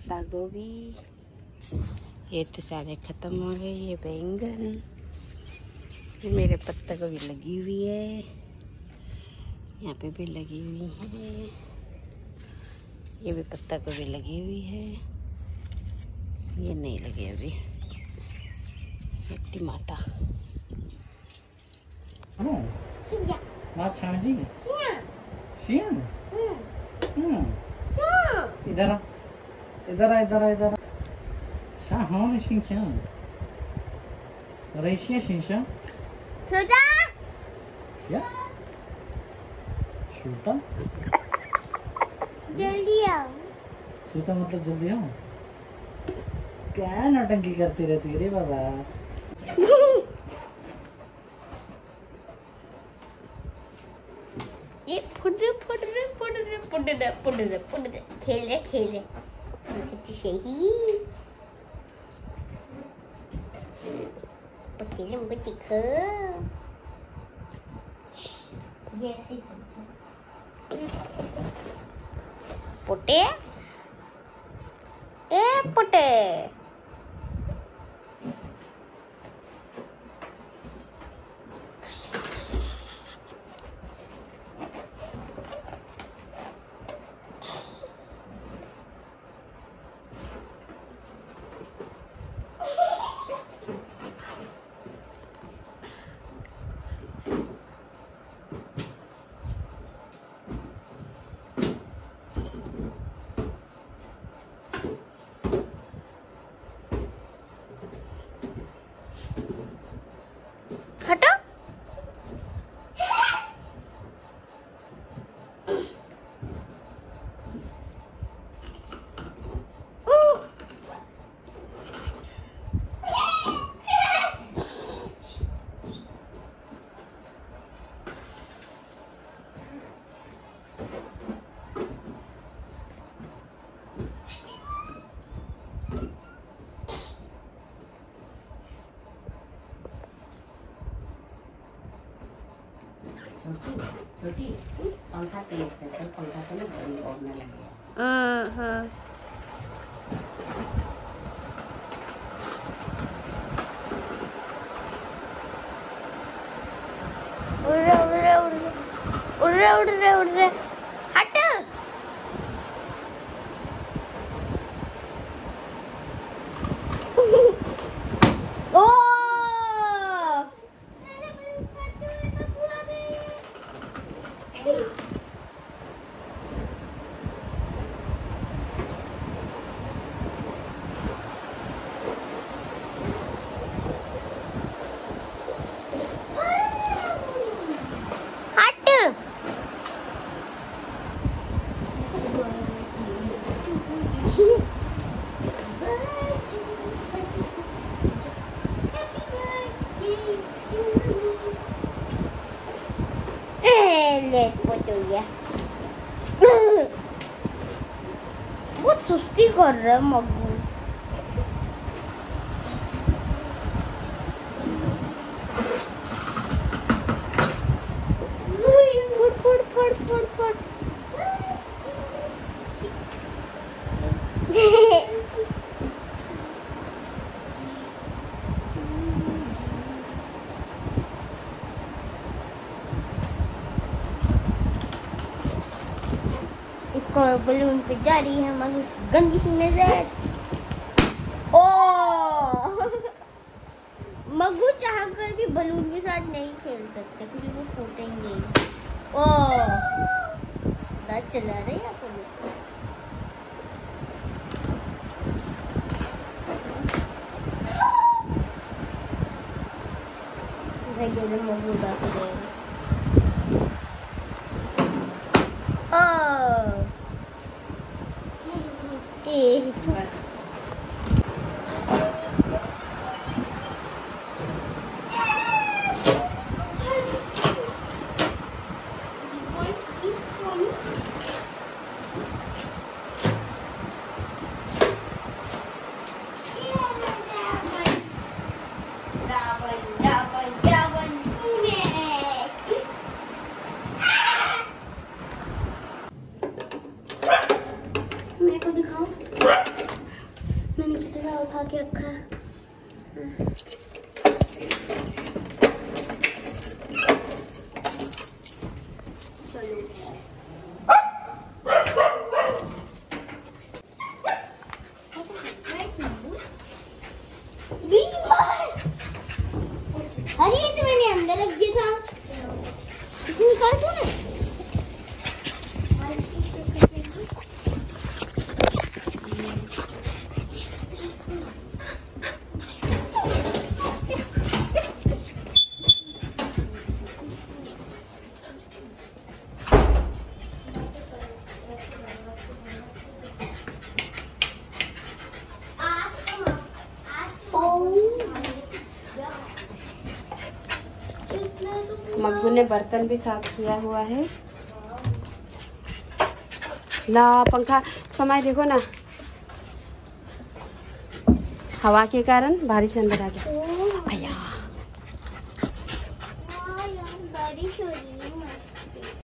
पत्ता गोभी, ये तो सारे खत्म हो गए। ये बैंगन, ये मेरे पत्ता गोभी लगी हुई है, यहाँ पे भी लगी हुई है, ये भी पत्ता गोभी लगी हुई है, ये नहीं लगी अभी। ये टमाटर इधर आ, इधर आ, इधर आ, इधर आ। हाँ शिंशा रईसिया शिंशा क्या सूता जल्दी आओ। सूता मतलब जल्दी आओ। क्या नौटंकी करती रहती है रे बाबा। ये फुट रहे खेल रहे देखती सही पकेले मुझे दिख ये ऐसे पुटे ए पुटे हटो छोटी पंखा तेज करते, पंखा से ना गर्मी उड़ने लगे। हाँ उड़ रहे हट ओ बहुत सुस्ती कर रहा है मग्गू। फट बलून पे जा रही है मगर गंदी सी नजर। ओ मग्गू चाहकर भी बलून के साथ नहीं खेल सकते क्योंकि वो फूटेंगे। ओ दांत चला रहे हैं आप लोग। मग्गू उदास हो गए। बस मेरे को दिखाओ। इतना उठा के रखा है। अरे ये तो मैंने अंदर रख दिया था। इसमें कर दो ना। मग्गू ने बर्तन भी साफ किया हुआ है। ला पंखा समय देखो ना, हवा के कारण बारिश अंदर आ गया। भैया बारिश हो रही है मस्त।